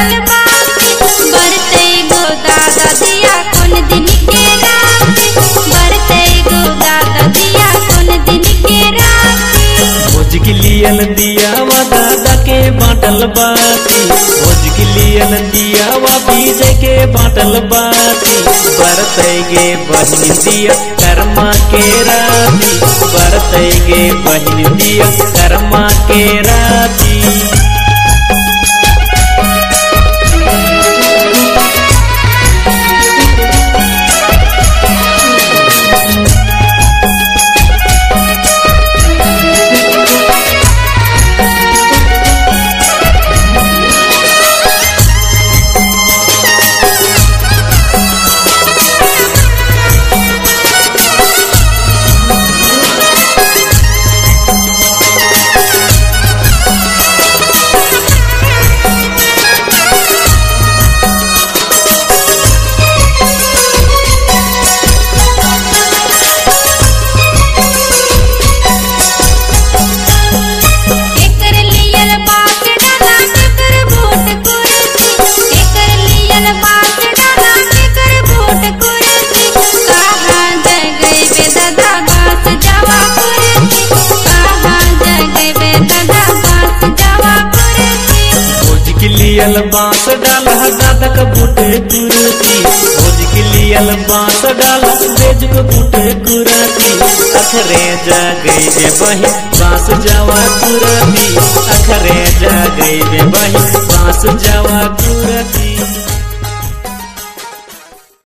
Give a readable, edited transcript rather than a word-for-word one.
बाटल बाती बरते गो दादा दिया कौन दिन के राती बरते गो दादा दिया कौन दिन के राती भोज के लियल दिया वा दादा के बाटल बाती भोज के लियल दिया वा बीजे के बाटल बाती बरते गे बहिन दिया कर्मा के राती बरते गे बहिन दिया कर्मा के राती लियल बांस डाला दादा का बूटे कुरती भोज के लियल बांस डाला बेज को बूटे कुरती अखरे जा गई बे बही बांस जावा कुरती अखरे जा गई बे बही बांस जावा कुरती।